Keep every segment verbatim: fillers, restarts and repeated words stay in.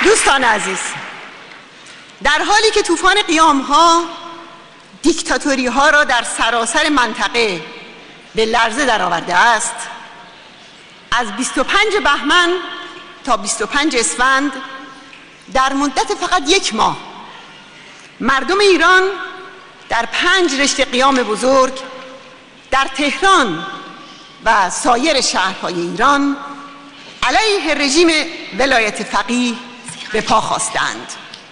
دوستان عزیز، در حالی که طوفان قیام ها دیکتاتوری ها را در سراسر منطقه به لرزه درآورده است، از بیست و پنج بهمن تا بیست و پنج اسفند در مدت فقط یک ماه مردم ایران در پنج رشته قیام بزرگ در تهران و سایر شهرهای ایران علیه رژیم ولایت فقیه به پا خواستند.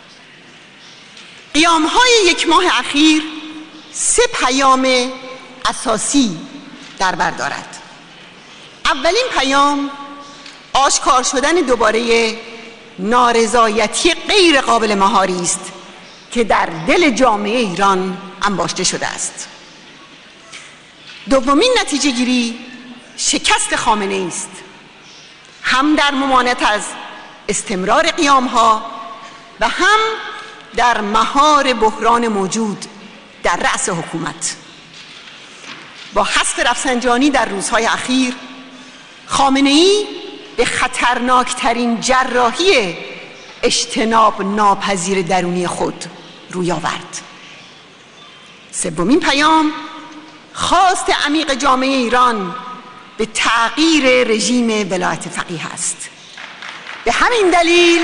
قیام‌های یک ماه اخیر سه پیام اساسی در بر دارد. اولین پیام آشکار شدن دوباره نارضایتی غیر قابل مهاری است که در دل جامعه ایران انباشته شده است. دومین نتیجه گیری شکست خامنه‌ای است، هم در ممانعت از استمرار قیام‌ها و هم در مهار بحران موجود در رأس حکومت. با حذف رفسنجانی در روزهای اخیر، خامنه‌ای به خطرناکترین جراحی اجتناب ناپذیر درونی خود روی آورد. سومین پیام خواست عمیق جامعه ایران به تغییر رژیم ولایت فقیه است. به همین دلیل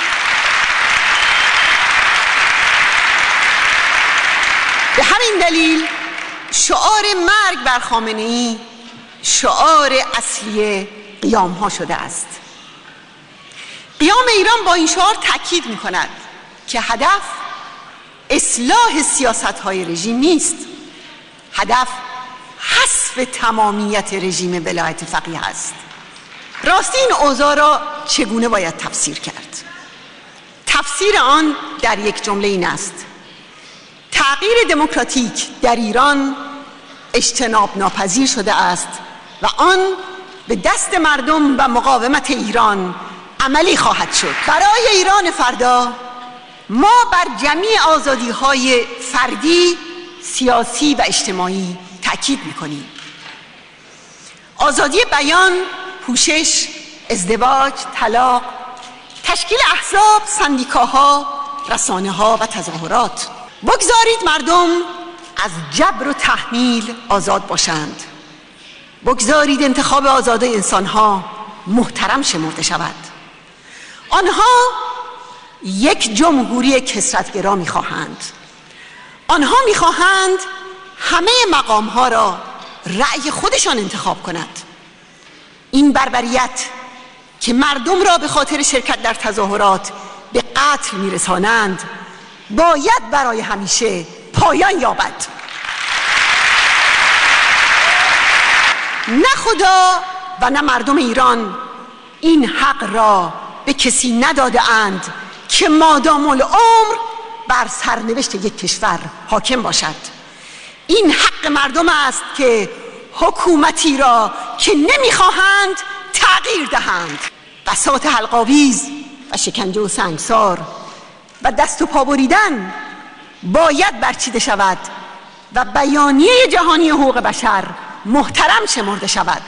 به همین دلیل شعار مرگ بر خامنه‌ای شعار اصلی قیام ها شده است. قیام ایران با این شعار تاکید می کند که هدف اصلاح سیاست های رژیم نیست، هدف حذف تمامیت رژیم ولایت فقیه است. راستی این اوضاع را چگونه باید تفسیر کرد؟ تفسیر آن در یک جمله این است: تغییر دموکراتیک در ایران اجتناب ناپذیر شده است و آن به دست مردم و مقاومت ایران عملی خواهد شد. برای ایران فردا ما بر جمعی آزادی‌های فردی، سیاسی و اجتماعی تأکید می‌کنیم. آزادی بیان، پوشش، ازدواج، طلاق، تشکیل احزاب، سندیکاها، رسانه‌ها و تظاهرات. بگذارید مردم از جبر و تحمیل آزاد باشند. بگذارید انتخاب آزاد انسان‌ها محترم شمرده شود. آنها یک جمهوری کثرت‌گرا می‌خواهند. آنها می‌خواهند همه مقام‌ها را رأی خودشان انتخاب کند. این بربریت که مردم را به خاطر شرکت در تظاهرات به قتل می‌رسانند باید برای همیشه پایان یابد. نه خدا و نه مردم ایران این حق را به کسی نداده اند که مادام العمر بر سرنوشت یک کشور حاکم باشد. این حق مردم است که حکومتی را که نمیخواهند تغییر دهند. بساط حلق‌آویز و شکنجه و سنگسار و دست و پا بریدن باید برچیده شود و بیانیه جهانی حقوق بشر محترم شمرده شود.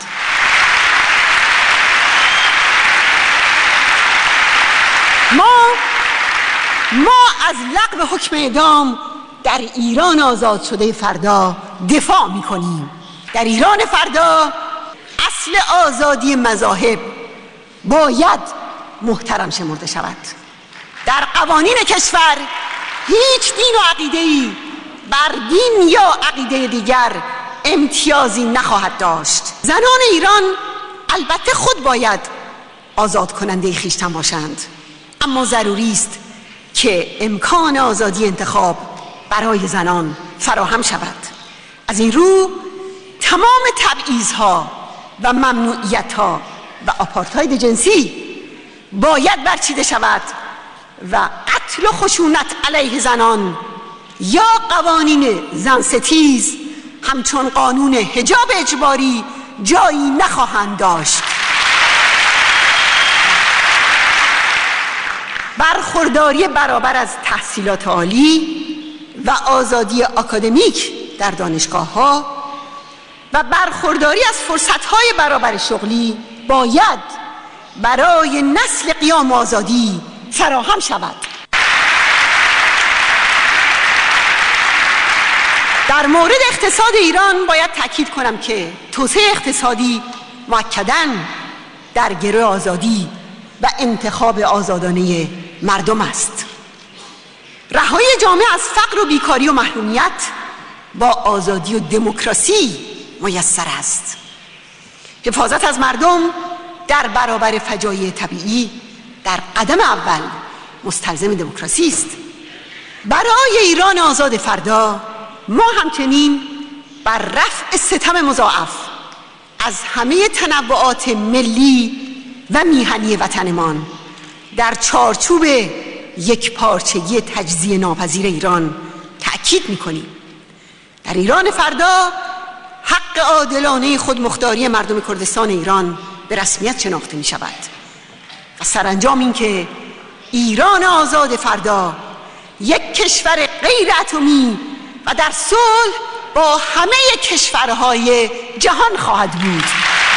ما ما از لغو حکم اعدام در ایران آزاد شده فردا دفاع می‌کنیم. در ایران فردا اصل آزادی مذاهب باید محترم شمرده شود. در قوانین کشور هیچ دین و عقیده‌ای بر دین یا عقیده دیگر امتیازی نخواهد داشت. زنان ایران البته خود باید آزاد کننده خویشتن باشند، اما ضروری است که امکان آزادی انتخاب برای زنان فراهم شود. از این رو تمام تبعیض‌ها و ممنوعیت‌ها و آپارتاید جنسی باید برچیده شود و قتل و خشونت علیه زنان یا قوانین زن ستیز همچون قانون حجاب اجباری جایی نخواهند داشت. برخورداری برابر از تحصیلات عالی و آزادی آکادمیک در دانشگاه‌ها و برخورداری از فرصت‌های برابر شغلی باید برای نسل قیام آزادی فراهم شود. در مورد اقتصاد ایران باید تاکید کنم که توسعه اقتصادی مؤکداً در گرو آزادی و انتخاب آزادانه مردم است. رهایی جامعه از فقر و بیکاری و محرومیت با آزادی و دموکراسی میسر است. حفاظت از مردم در برابر فجایع طبیعی در قدم اول مستلزم دموکراسی است. برای ایران آزاد فردا ما همچنین بر رفع ستم مضاعف از همه تنوعات ملی و میهنی وطنمان در چارچوب یک پارچگی تجزیه ناپذیر ایران تأکید می‌کنیم. در ایران فردا حق عادلانه خودمختاری مردم کردستان ایران به رسمیت شناخته می شود و سرانجام این که ایران آزاد فردا یک کشور غیر اتمی و در صلح با همه کشورهای جهان خواهد بود.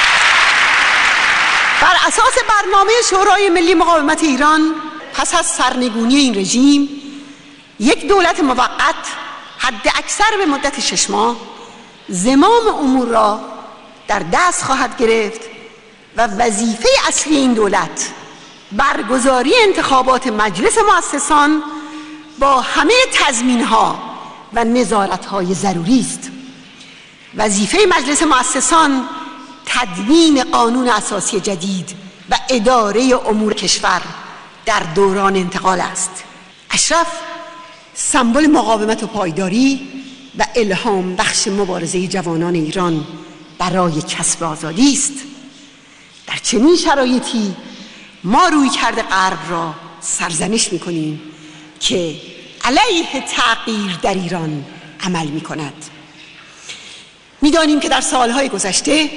بر اساس برنامه شورای ملی مقاومت ایران پس از سرنگونی این رژیم یک دولت موقت حد اکثر به مدت شش ماه زمام امور را در دست خواهد گرفت و وظیفه اصلی این دولت برگزاری انتخابات مجلس مؤسسان با همه تضمین‌ها و نظارت‌های ضروری است. وظیفه مجلس مؤسسان تدوین قانون اساسی جدید و اداره امور کشور در دوران انتقال است. اشرف سمبل مقاومت و پایداری و الهام بخش مبارزه جوانان ایران برای کسب آزادی است. در چنین شرایطی ما روی کرده غرب را سرزنش می‌کنیم که علیه تغییر در ایران عمل می‌کند. می‌دانیم که در سالهای گذشته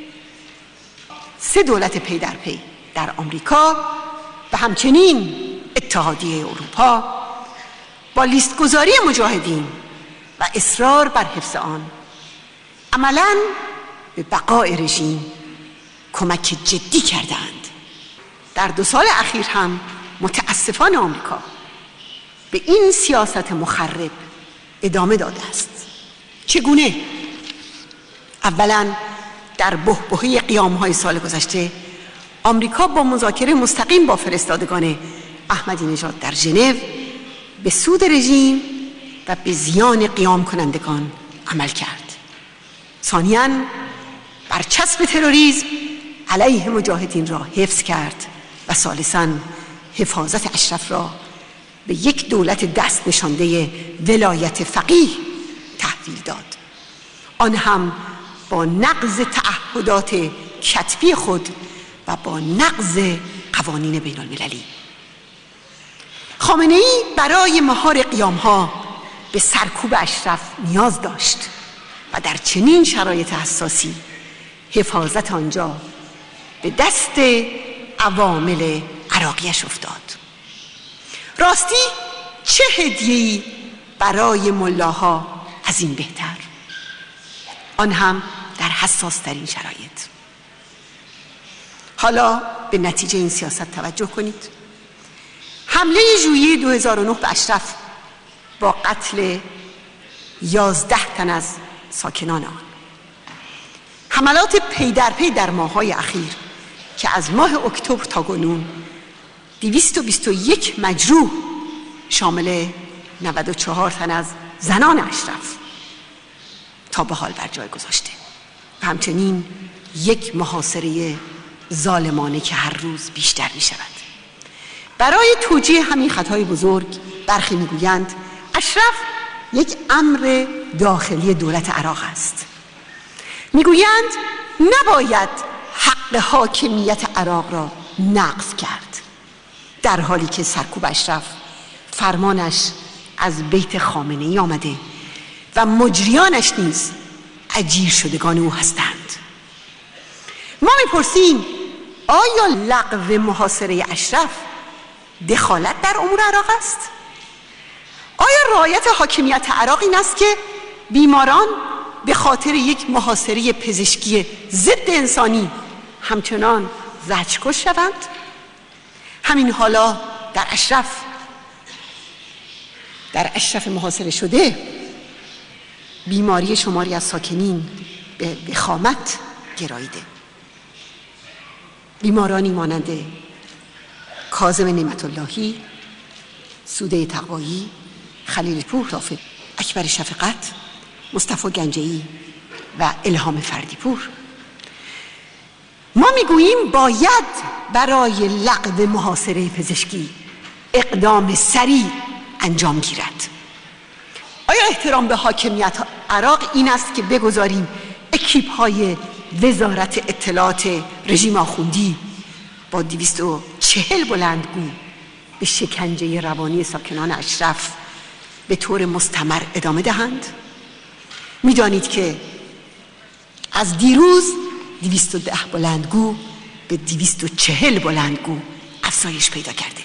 سه دولت پی در پی در آمریکا و همچنین اتحادیه اروپا با لیستگذاری مجاهدین و اصرار بر حفظ آن عملاً به بقای رژیم کمک جدی کردند. در دو سال اخیر هم متاسفانه آمریکا به این سیاست مخرب ادامه داده است. چگونه؟ اولاً در بحبوحه قیام‌های سال گذشته آمریکا با مذاکره مستقیم با فرستادگان احمدی نژاد در ژنو به سود رژیم و به زیان قیام کنندگان عمل کرد. ثانیاً برچسب تروریسم علیه مجاهدین را حفظ کرد و ثالثاً حفاظت اشرف را به یک دولت دست نشانده ولایت فقیه تحویل داد، آن هم با نقض تعهدات کتبی خود و با نقض قوانین بین المللی. خامنه ای برای مهار قیامها به سرکوب اشرف نیاز داشت و در چنین شرایط حساسی حفاظت آنجا به دست عوامل عراقیش افتاد. راستی چه هدیه‌ای برای ملاها از این بهتر، آن هم در حساس ترین شرایط. حالا به نتیجه این سیاست توجه کنید. حمله ژوئیه دو هزار و نه به اشرف با قتل یازده تن از ساکنان آن، حملات پی در پی در ماه‌های اخیر که از ماه اکتبر تا کنون دویست و بیست و یک مجروح شامل نود و چهار تن از زنان اشرف تا به حال بر جای گذاشته و همچنین یک محاصره ظالمانه که هر روز بیشتر می شود. برای توجیه همین خطای بزرگ برخی می گویند اشرف یک امر داخلی دولت عراق است. می گویند نباید حق حاکمیت عراق را نقض کرد، در حالی که سرکوب اشرف فرمانش از بیت خامنه ای آمده و مجریانش نیز اجیر شدگان او هستند. ما میپرسیم آیا لغو محاصره اشرف دخالت در امور عراق است؟ آیا رعایت حاکمیت عراق این است که بیماران به خاطر یک محاصره پزشکی ضد انسانی همچنان زجرکش شوند؟ همین حالا در اشرف در اشرف محاصره شده بیماری شماری از ساکنین به وخامت گراییده. بیمارانی مانند کاظم نعمت اللهی، سوده تقوایی، خلیل پور رافد، اکبر شفقت، مصطفی گنجه‌ای و الهام فردی پور. ما میگوییم باید برای لغو محاصره پزشکی اقدام سریع انجام گیرد. آیا احترام به حاکمیت عراق این است که بگذاریم اکیپ های وزارت اطلاعات رژیم آخوندی با دویست و چهل بلندگو به شکنجه روانی ساکنان اشرف به طور مستمر ادامه دهند؟ میدانید که از دیروز دویست و ده بلندگو به دویست و چهل بلندگو افزایش پیدا کرده.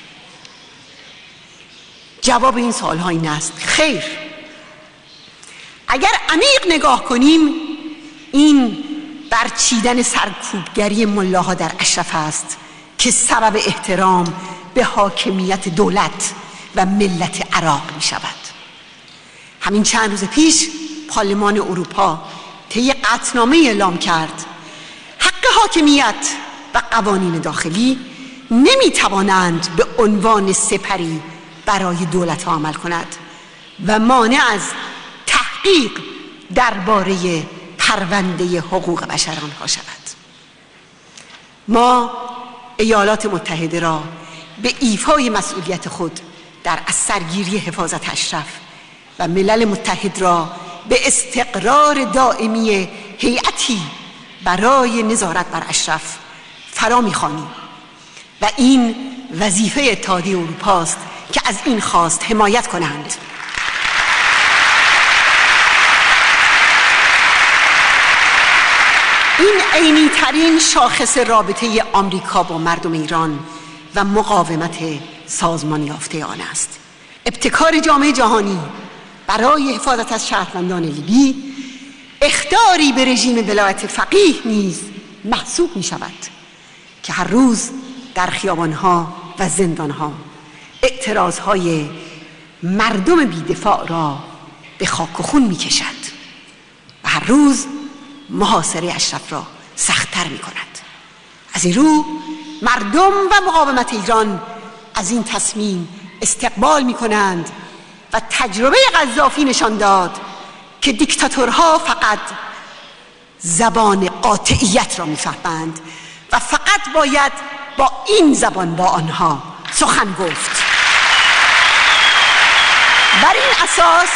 جواب این سوال ها این است خیر. اگر عمیق نگاه کنیم این برچیدن سرکوبگری ملاها در اشرف است که سبب احترام به حاکمیت دولت و ملت عراق می شود. همین چند روز پیش پارلمان اروپا طی قطعنامه اعلام کرد حق حاکمیت و قوانین داخلی نمی توانند به عنوان سپری برای دولت ها عمل کند و مانع از تحقیق درباره پرونده حقوق بشر آنها شود. ما ایالات متحده را به ایفای مسئولیت خود در از سرگیری حفاظت اشرف و ملل متحد را به استقرار دائمی هیئتی برای نظارت بر اشرف فرا می‌خوانیم و این وظیفه اتحادیه اروپا است که از این خواست حمایت کنند. این عینی ترین شاخص رابطه آمریکا با مردم ایران و مقاومت سازمان یافته آن است. ابتکار جامعه جهانی برای حفاظت از شهروندان لیبی اخطاری به رژیم ولایت فقیه نیز محسوب می شود که هر روز در خیابانها و زندانها اعتراضهای مردم بی‌دفاع را به خاک و خون می کشد و هر روز محاصره اشرف را سخت‌تر می کند. از این رو مردم و مقاومت ایران از این تصمیم استقبال می کنند و تجربه قذافی نشان داد که دیکتاتورها فقط زبان قاطعیت را می فهمند و فقط باید با این زبان با آنها سخن گفت. بر این اساس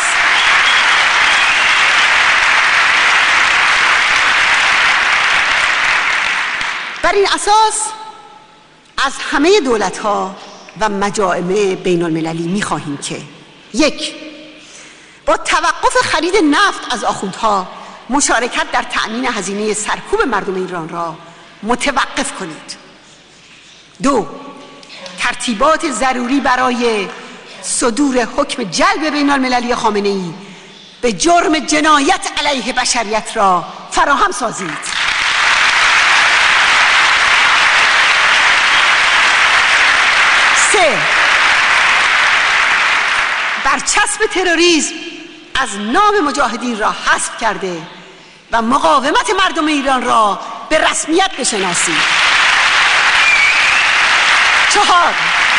بر این اساس از همه دولت‌ها و مجامع بین المللی می‌خواهیم که یک، با توقف خرید نفت از آخوندها مشارکت در تأمین هزینه سرکوب مردم ایران را متوقف کنید. دو، ترتیبات ضروری برای صدور حکم جلب بین المللی خامنه‌ای به جرم جنایت علیه بشریت را فراهم سازید. سه، برچسب تروریسم از نام مجاهدین را حذف کرده و مقاومت مردم ایران را به رسمیت بشناسید. چهار،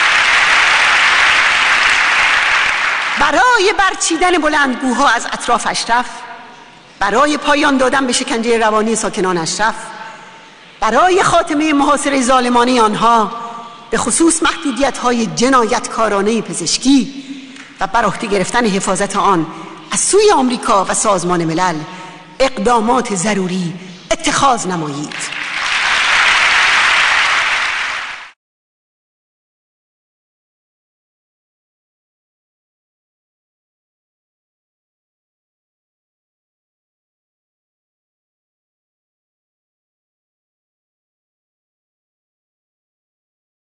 برای برچیدن بلندگوها از اطراف اشرف، برای پایان دادن به شکنجه روانی ساکنان اشرف، برای خاتمه محاصره ظالمانه آنها به خصوص محدودیت‌های جنایتکارانه پزشکی و بر عهده گرفتن حفاظت آن از سوی آمریکا و سازمان ملل اقدامات ضروری اتخاذ نمایید.